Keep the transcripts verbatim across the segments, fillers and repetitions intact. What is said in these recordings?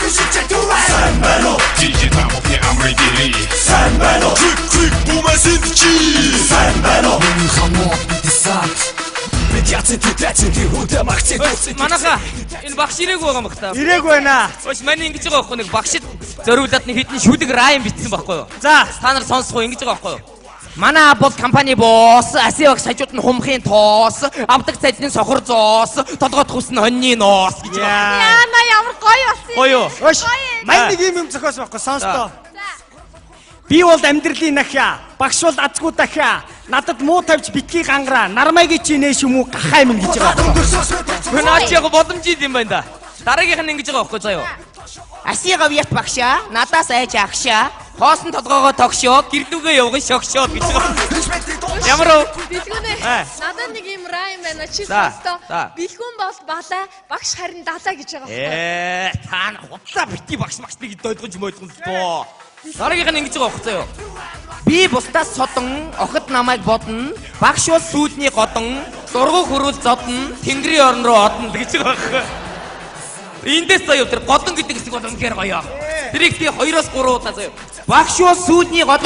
сайн байна уу DJ Tamokны амрын дэрий сайн байна уу Click click бумасин чи сайн байна уу миний хамаа битсаа Медиаци тэтцэн тий хүнтэй магцээ дуусах Манаха энэ багш ирээгүй байгаа юм бах та Ирээгүй байна Өөш манай ингэж байгаа байхгүй нэг багшид зориулаад нэг хэдэн шүлэг райм бичсэн байхгүй юу За та нар сонсох ингэж байгаа байхгүй юу Манай бол компани босс, асиваг сажууд нь хумхын тоос, авдаг цайдны сохор зоос, толгойд хүснэ хоньны ноос гэж байна. Яа, на ямар гоё болсон. Гоё юу? Өш. Мань нэг юм юм зохиос байхгүй сонстоо. Би бол амьдралын нахиа, багш бол азгүй дахиа. Надад муу тавьж битгий гангараа, нармайгийн чи нээш юм уу гахаа юм гэж байгаа. Наач яг боломжтой юм байна да. Дараагийнх нь ингэж байгаа байхгүй заяа. Асига вят багшаа, надаас айж агшаа. Хоосон толгоогоо тогшоо, гэрдүгээ явган шогшоо гэж байгаа. Ямар уу? Бэлгүнэ. Надад нэг юм райм байна. Чи сонстоо. Бэлгүн бол балай, багш харин далаа гэж байгаа байхгүй. Ээ, та нар худлаа бити багш багшныг дойдгонж мойдгон л доо. Дараагийнх нь ингэж байгаа байхгүй заяа. Би бусдаас содон, охид намайг бодно. Багш бол сүүдний годон, дургу хөрвөл зодно, тэнгэрийн орн руу одно гэж байгаа байхгүй. Эндээс заяа тэр годон гэдэг хэсэг бол үнэхээр гоё. Тэрийг тий хоёроос гурван удаа заяа. Багш бол сүүдний год.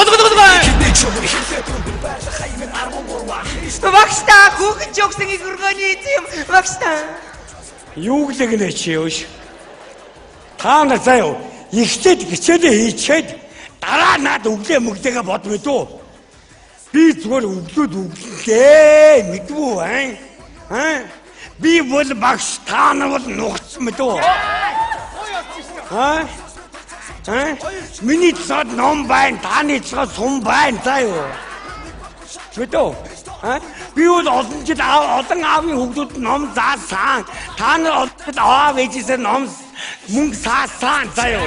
Багш та хүүхэн жогсон игэргөний эзэм багш та. Юу гэлэгнэ чи юуш? Та нар заяа ихтэд гिचэлээ хийчихэд дараа над өглөө мөглөөгөө бодмоо дөө. Би зүгээр өглөөд өглөө мэдвүү аа. Аа? Би бол багш та нар бол нухацсан мэдвүү. Аа? Аа? Миний цаад ном байна, таны цаад сум байна заа юу. Мэдвүү? Аа? Би бол олон жил олон аавын хүүхдүүд ном заасан. Та нар олон аав ээжээсээ ном мөнгө саасан заа юу.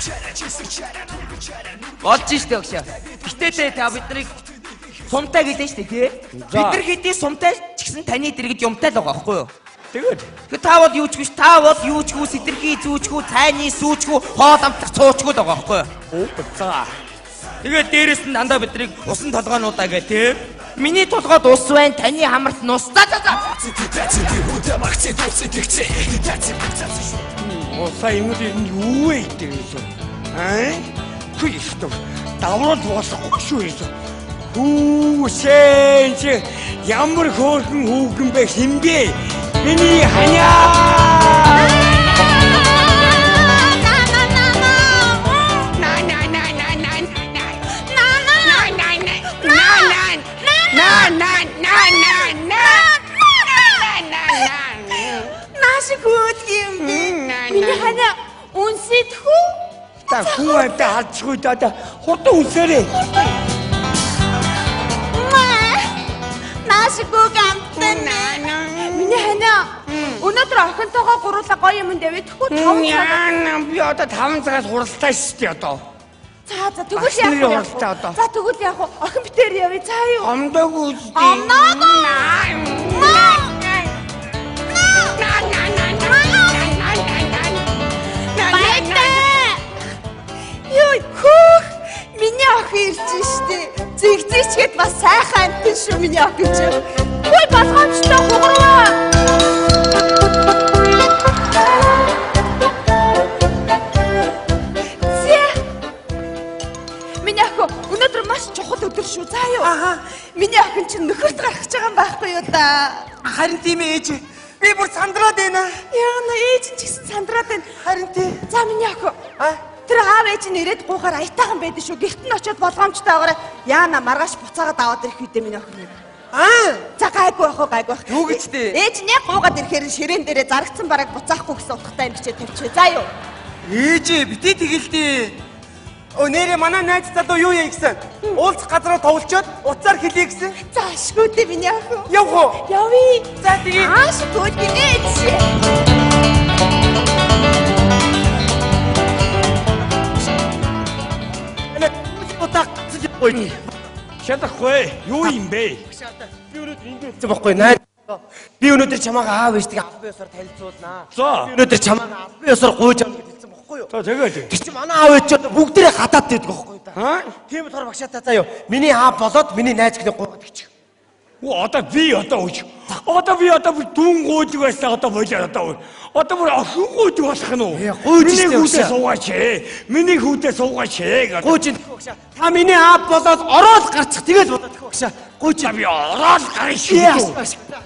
Болж штэ өгшөө. Гэтээ та биднийг сумтай гэдэг штэ тий. Бид нар хэдий сумтай ч гэсэн таны дэргэд юмтай л байгаа байхгүй юу? Тэгээд та бол юу ч биш, та бол юу ч хүү, сэтэрхий зүүчгүй, цайны сүүчгүй, хоол амтлах цуучгүй л байгаа байхгүй юу? Оо за. Тэгээд дээрэс нь дандаа биднийг усан толгоонуудаа гэ тий. Миний толгойд ус байна, таны хамарт нус. За за за. Усаа юм юу вэ гэдэг юм. Аа? Хүй шүү. Даврал болохгүй шүү юм. Хүү шэн чи ямар хөөрхөн хүүхэн бэ хинбэ? Миний ханяа. Миний ханяа үнсэдхүү? Та хүүтэй халзгүй даа хурдан үнсээрээ. Наашгүй гамтэн. Миний ханяа өнөөдөр охинтойгоо гуруула гоё юм дэвэдэхгүй таван цагаас би одоо таван цагаас хуралтай шүү дээ одоо. За за тэгвэл яах вэ? За тэгвэл яах вэ? Охин битээр явъя. За юу? Омдог үстэй. Омдог. Ёй хөх миний охин ирж штэ. Зэгзээчгээд бас сайхан амтэн шүү миний охин ч. Хөөе болгоомжтой хугарваа. Миний охин өнөөдөр маш чухал өдөр шүү. За юу? Аа. Миний охин чинь нөхөрт гарах гэж байгаа юм байхгүй юу да? Харин тийм ээж. Би бүр сандраад байна. Яа на ээж ч гэсэн сандраад байна. Харин тийм. За миний охин. Аа. Тэр аав ээж нь ирээд гуухаар аятайхан байдаг шүү. Гэрт нь очиод болгоомжтой байгаарай. Яана маргааш буцаагаад аваад ирэх үедээ миний охин. Аа. За гайгүй ах уу гайгүй ах. Юу гэж тээ? Ээж нь яг гуугаад ирэхээр ширээн дээрээ зарагцсан бараг буцаахгүй гэсэн утгатай юм бичээд тавьчихъя. За юу? Ээж битээ тэгэлдээ. Өө нэрээ манай найз залуу юу яа гэсэн? Уулзах газараа товлчоод уцаар хэлье гэсэн. За ашгүй дээ миний охин. Яв уу? Явъя. За тэгээ. Ашгүй дээ ээж. Ой. Шатахгүй. Юу юм бэ? Би өнөөдөр ингэж байгаа байхгүй найз. Би өнөөдөр чамайг аав ээжтэйг албан ёсоор танилцуулнаа. За. Би өнөөдөр чамайг албан ёсоор гуйж авна гэж хэлсэн байхгүй юу? За тэгээд. Тэр чинь манай аав ээж ч бүгдээрээ хадаад байдаг байхгүй юу? Аа? Тийм болохоор багшаатаа заа юу. Миний аав болоод миний найз гэнэ гуйгаад гэж. Одоо би одоо үуч. Одоо би одоо дүүн гүйдэг байсан одоо болоо одоо. Одоо бүр охин гүйдэг болох нь уу? Гүйж миний хүүдээ суугаач ээ. Миний хүүдээ суугаач ээ. Гүйж багшаа. Та миний аав болоод ороод гарчих тэгэл бодоод багшаа. Гүйж би ороод гарах шүү.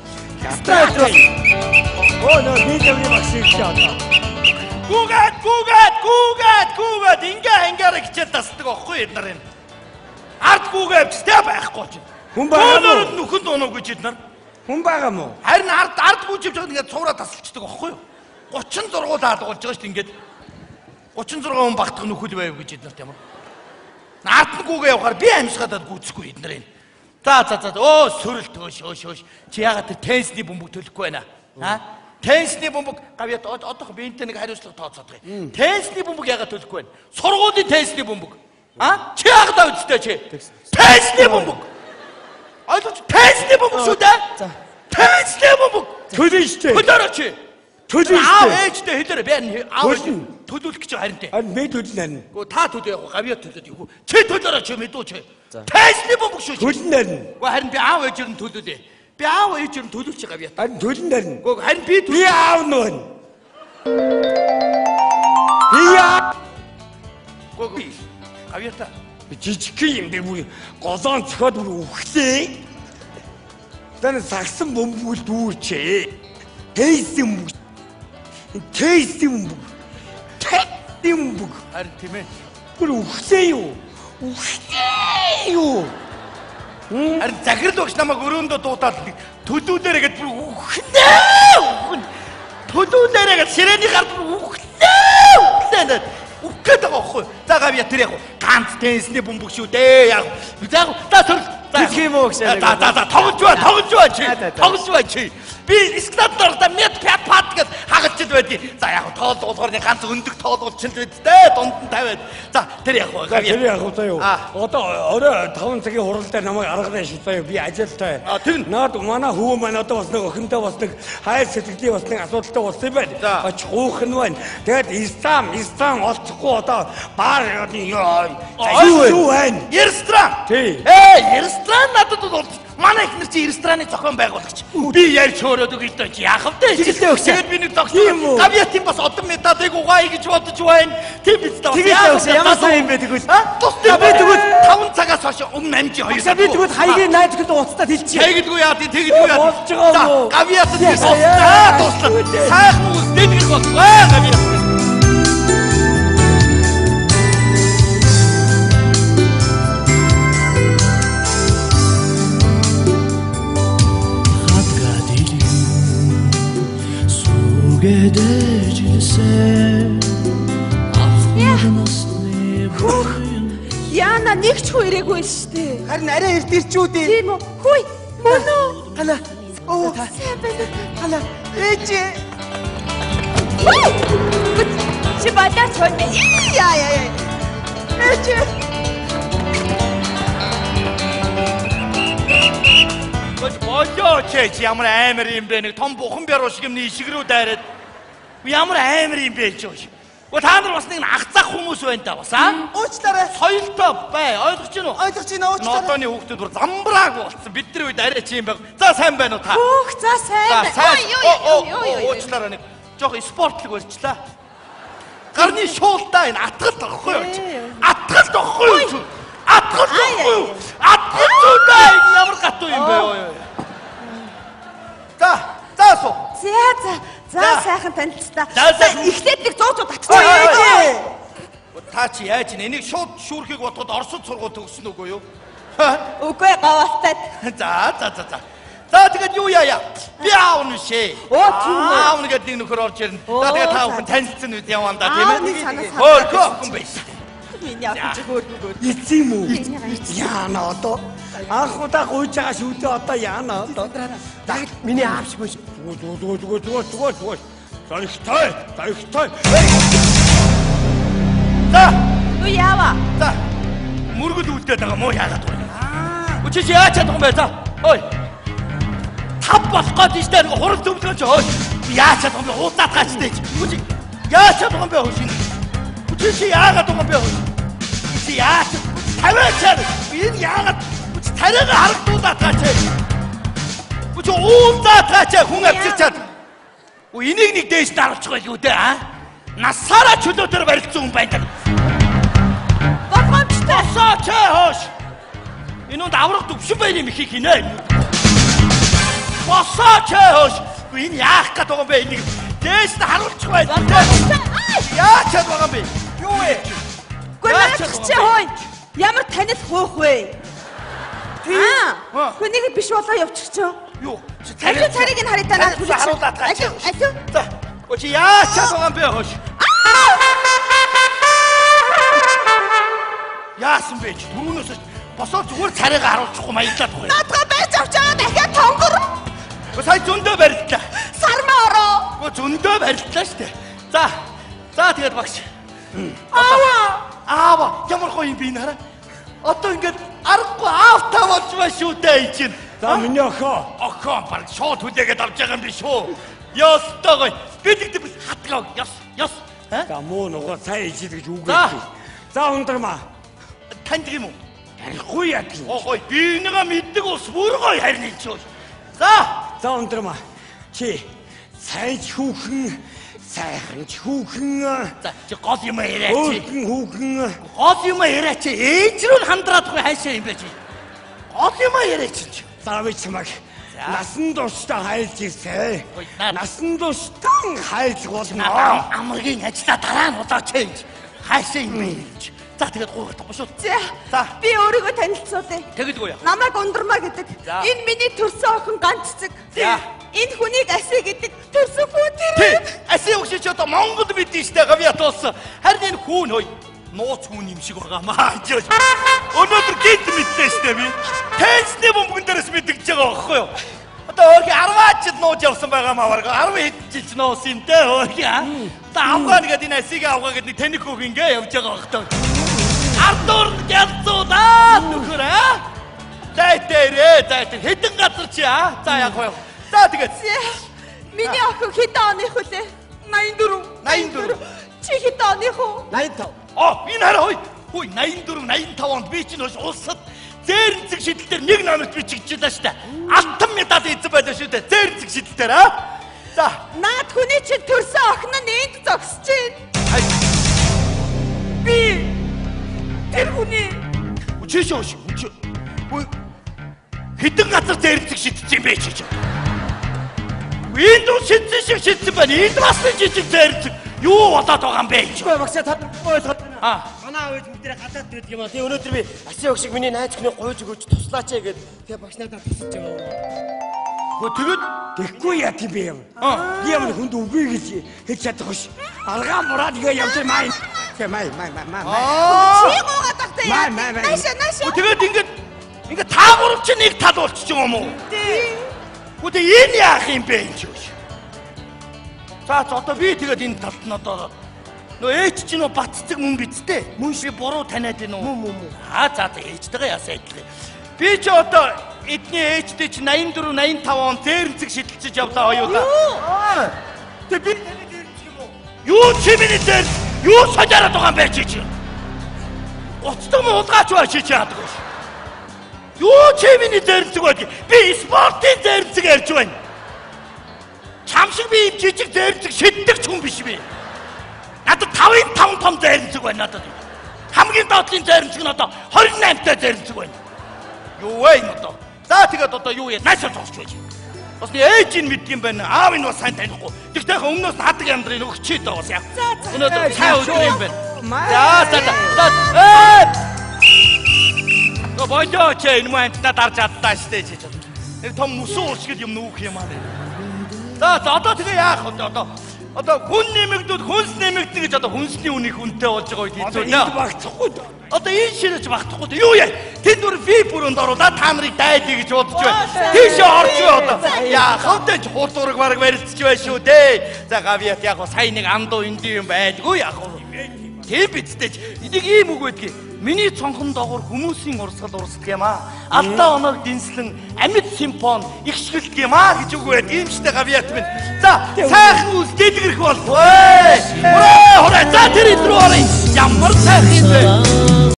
Оо нөө би тэр багшиг чи одоо. Гүгээд гүгээд гүгээд гүгээд ингээ ингээ хичээл тасдаг байхгүй эд нар юм. Ард гүгээд тэ байхгүй ч. Хүн байгаа мó нүхэн дуунаагүй ч эд нар. Хүн байгаа мó? Харин ард ард гүйж явж байгаа ингээд цуураа тасалчдаг байхгүй юу? гучин зургуу даад болж байгаа шүү дээ ингээд. гучин зургуу хүн багтах нүхэл байв гэж эд нарт ямар. Ард нь гүгээ явахаар би амьсгаад гүйцэхгүй эд нар юм. За за за оо сөрөлт өөш өөш өөш. Чи ягаад тэр тенсний бөмбөг төлөхгүй байна аа? Тенсний бөмбөг гавьяат одоох биентэй нэг хариуцлага тооцоодгоо. Тенсний бөмбөг ягаад төлөхгүй байна? Сургуулийн тенсний бөмбөг. Аа? Чи ягаад авчтай чи? Тенсний бөмбөг. Ойлгож тенсний бөмбөг шүү дээ. За. Тенсний бөмбөг. Төлөө штэ. Төлөөрөө чи. Төлөө штэ. Аав ээжтэй хэлээрэ би аав төлөвлөх гэж харин дээ. Харин би төлнө харин. Гөө та төлөө яг гавьяат төлөөд юу. Чи төлөөрөө чи мэдүү чи. Тенсний бөмбөг шүү. Төлнө харин. Гөө харин би аав ээжээр нь төлөөлээ. Би аав ээжээр нь төлөвч гавьяат. Харин төлнө харин. Гөө харин би би аав нөө. Би яа. Гөө гавьяата. Жижиг юм би бүр голоон цохоод бүр үхлээ. Тань сагсан бөмбөгөл дүүрчээ. Тэйсэн бөмбөг. Тэйсэн бөмбөг. Тэйсэн бөмбөг. Харин тийм ээ. Бүр үхлээ юу? Үхлээ юу? Харин захирал багш намайг өрөөндөө дуудаад төлүүлээрэ гэж бүр үхлээ. Төлүүлээрэ гэж ширээний гард бүр үхлээ. Үхлээ. Үхгээд байгаа байхгүй. За гавья тэр яг ганц тенсний бөмбөг шүү дээ. Яг за та төр гэх юм уу гэж. За за за тоглож бай, тоглож бай чи. Тоглож бай чи. Би складаар да мэд пят пат гэж хагалж ил байдгийг. За яг тоол болгоорны ганц өндөг тоол болчихно дээ. Дунд нь тавиад. За тэр яг гавья. Тэр яг заа юу. Одоо орой таван цагийн хурал дээр намайг аргатай шүү заа юу. Би ажилтай. Наад манай хүү маань одоо бас нэг охинтой бас нэг хайр сэтгэлийн бас нэг асуудалтай болсон юм байна. Оч хуухн байна. Тэгээд Ислам, Ислам олцохгүй одоо баар юу байна? Ресторан. Тий. Ээ, ресторан надад бол манай ихнэр чи рестораны зохион байгуулагч. Би ярьж хөөрөөд өгье дөө чи яах вэ? Тэгээд би нэг зогсоо. Гавьяатын бас одон метадыг угаая гэж бодож байна. Тийм биз дээ. Тэгээд ямар сайн юм бэ тэгвэл? Тусдаа би тэгвэл таван цагаас хойш өмнө амжи хоёр. Сая би тэгвэл хаягийн найдагт уцтаад хэлчихье. Тэгдэггүй яа, тэгдэггүй яа. Болж байгаа юм уу? Гавьяатын би аа туслаа. Сайхан үс дэдгэр болсон. Аа гавьяат. Яна нэг ч хүү ирээгүй шүү дээ. Харин арай эрт ирчүү дээ. Тийм үү? Хүй, мөн үү? Хана. Оо, хана. Ээж. Чи бадаач хой. Яа яа яа. Ээж. Болоо чи ямар амар юм бэ? Нэг том бухан бяруу шиг юм ишиг рүү дайраад. Ямар амар юм бэ чи. Гоо та нар бас нэг агцах хүмүүс байна да бас аа. Уучлаарай. Соёлтой бай. Ойлгож байна уу? Ойлгож байна уучлаарай. Нотооны хүүхдүүд бүр замбрааг болсон. Бидний үед арай чи юм байг. За сайн байна уу та? Хөөх, за сайн байна. Ой ой ой. Уучлаарай нэг жоох спортлог болчлаа. Гарны шуултаа энэ атгалт авахгүй юу? Атгалт авахгүй юу? Атгалт авахгүй юу? Атгалт ямар гатуу юм бэ? За, за суу. За за. За сайхан танилцлаа. Эхлээд нэг зууцууд татчихсан. Та чи яаж ин энийг шууд шүүрхийг бодоход Оросд сургууль төгссөн үгүй юу? Үгүй гаваалтаад. За за за за. За тэгээд юу яая? Би аавн шээ. Оо тийм үү. Аавн гэдэг нэг нөхөр орж ирнэ. За тэгээд та бүхэн танилцсан үед яваа да тийм ээ. Өөр гоо байж. Миний авч хөөргөө. Эцэм үү? Яана одоо анхудаа гуйж байгаа шүү дээ одоо яана одоо. Миний аавч бож. Зүгөө зүгөө зүгөө зүгөө зүгөө зүгөө. Зарихтай, зарихтай. За. Юу яава? За. Мөргөл үлдээд байгаа мó яагаад вэ? Аа. Үчиж яаж чадах юм бэ за? Ой. Тав болох гэж штэ нэг хурал зөвлөж ой. Яаж чадах юм бэ? Уудаад гаач дээ. Үчиж яаж чадах юм бэ хөөш? Үчиж яагаад юм бэ хөөш? Чи яаж? Тавиачаад би яагаад тариага харагдуулаад гаач. Чи уундаа таачаа хүн авчирчаад. Уу энийг нэг дээш даралж байгаа юу дээ аа? Насаараа чөлөөдөр барилцсан хүн байдаг. Болгоомжтой. Босооч хоош. Энэ даврах төвшин байр юм их хийнэ. Босооч хоош. Энэ яах гээд байгаа юм бэ энийг? Дээш нь харуулчих бай. Яач чад байгаа юм бэ? Юу вэ? Гүнаач чи хой. Ямар танил хуух вэ? Аа. Хүнийг биш болоо явчих чи. Юу? Цариг цариг нь хараа танаа харуулаад гаач. Алуу. За. Очи яач чад байгаа юм бэ хоош? Яасан бэ? Түрүүнөөс босоо зүгээр царайг харуулчихгүй маяглаад байгаа. Наадгаа байж авч байгаа дахиад тонгор. Го сая зөндөө барилдлаа. Сармаа ороо. Го зөндөө барилдлаа штэ. За. За тэгээд багш. Аа. Аава, ямар гоё юм би энэ хараа. Одоо ингээд аргагүй аавтаа болж байна шүү дээ чинь. За миний охоо. Охоо баг шууд хүлээгээд авч байгаа юм би шүү. Ёстой гоё. Би тэгдэг биш хатгаа. Ёс, ёс. За муу нөгөө цай ижил гэж үгүй. За. За ундрмаа. Танд юм уу? Тарихгүй яд. Оо гоё. Би нэгэ мэддэг ус бүр гоё харин энэ шүү. За. За ундрмаа. Чи цайч хүүхэн, сайхан ч хүүхэн. За чи гол юм яриач. Хүүхэн хүүхэн. Гол юм яриач. Ээж рүү хандраад байгаа хайшаа юм байж. Гол юм яриач чи. За би чамаг насан туршдаа хайлж ирсэн. наад. Насан туршдаа хайлж болно. Амргийн ажлаа дараа нь удаа чэнж. Хайшаа юм байж. За тэгээд гуйх тахгүй шүү. За. Би өөрийгөө танилцуулъя. Тэгэдгүй яа. Намайг ундрмаа гэдэг. За. Энэ миний төрсөн охин ганццэг. За. Энэ хүнийг Аси гэдэг төрсөн хүү тэр. Тэ. Аси өгч одоо Монгол мэдэн штэ гавья туулсан. Харин энэ хүүн хой. Нууц хүн юм шиг байгаа маа. Өнөөдөр гинт мэдсэн штэ би. Тэнсний бомбон дээрээс мэдгэж байгаа байхгүй юу? Одоо өөрхи арваад жил нууж явсан байгаа маа барга. арван хэд жил нуусан юм те өөрхи аа. Одоо авгаа нэгэд энэ Асигийн авгаа гэдэг тэнэг хөг ингээ явж байгаа байхгүй юу? Ардуур ядсуудаа нөхөр аа. Тайтэрээ тайтэр хэдэн газар чи аа. За яг гоё. За тэгээд миний охин хэдэн оных вүлээ? найман дөрөв. найман дөрөв. Чи хэдэн оных вэ? найдан тав. Оо энэ хараа хой. Хөөе найман дөрөв найман тав онд би чинь улсад зээрэнцэг шидэлтээр нэг номерт би чигжлээ штэ. Алтан медаль эзэн байлаа шүү дээ. Зээрэнцэг шидэлтээр аа. За. Наад хүний чинь төрсөн охин нь энд зогсож байна. Би тэр хүний Үчээш өөш. Хөөе. Хэдэн газар зээрэнцэг шидэлж юм бэ чи чи. Энд дүү шидсэн шиг шидсэн байна. Энд бас жижиг зээрэнцэг. Юу болоод байгаа юм бэ чи. Үгүй багсаа та ойлгоод байна. Аа. Манай аав ээж бүгдээ гадаад байдаг юм аа. Тэгээ өнөөдөр би Аси ог шиг миний найз охиныг гуйж өгөөч туслаач ээ гэд тэгээ багш надад тусалж байгаа. Хөө тэгэд Тэгэхгүй яа тийм бэ юм. Би ямар хүнд үгүй гэж хэлж чадахгүй ш. Алгаа мураад игээ явж май. Тэ май май май май. чи гоогаад багтаа яа. Май, май, май. Наша наша. тэгэд ингээд ингээд та гурав чи нэг тал болчих юм уу? Тий. Хөө тэг энэ яах юм бэ энэ ч юу. За одоо би тэгээд энэ талд нь одоо нөө ээч чи нөө баццэг мөн бицтэй. Мөн би буруу таниад байна уу? Мөн мөн мөн. Аа за за ээжтэйгээ ясаа адилхан. Би ч одоо эдний ээжтэй чи найман дөрөв найман тав он зээрэнцэг шидэлцэж явлаа хоёулаа. Тэг би таны зээрэнцэг юм уу? Юу чи миний зэр? Юу сожараад байгаа юм бэ чи чи? Уцтаг муу удгаач бай чи чи яадаг вэ? Юу чи миний зээрэнцэг байг? Би спортын зээрэнцэг ярьж байна. Чам шиг би юм жижиг зээрэнцэг шиддэг ч хүн биш би. Надад тавын таван том зээрэнцэг байна надад. Хамгийн доотлын зээрэнцэг нь одоо двадцать восемь та зээрэнцэг байна. Юу вэ энэ одоо? За тэгээд одоо юу яа? Наашаа зогсож байж. Бас нэг ээж нь мэддэг юм байна. Аав нь бас сайн танихгүй. Тэгтээ өмнөөс нь хадаг амьдрын өгч чийд байгаа бас яа. Өнөөдөр цай өдөр юм байна. За за за. Ээ! Го боёо ч энэ мантаа дарж чаддаа штэ чи. Нэг том мөсөн уушгил юм нүүх юм аа. За за одоо тэгээ яах вэ одоо? Одоо хүн нэмэгдүүд хүнс нэмэгдэн гэж одоо хүнсний үнийг хүнтэй болж байгаа үед Одоо хэлсэн. энд багцахгүй. Одоо энэ шинэж багтахгүй. Юу яа? Тэд нүр ви бүрөнд оруулаад та нарыг дайдъя гэж бодож байна. Тийшээ орж бай одоо. Яах вэ? Хурдураг бараг барилцж байна шүү дээ. За гавьят яг сайн нэг андуу энди юм байдгүй яах вэ? Тийм бидтэй ч нэг ийм үг байдгийг. Миний цонхон доогор хүмүүсийн урсгал урсдаг юм аа. Алдаа оног дэнслэн амьд симфон ихшгэлдэг юм аа гэж үг байд. Ийм штэ гавьят минь. За сайхан үс дэлгэрэх бол. Ой! Ой! За тэр идрүү орё. Ямар сайхан юм бэ?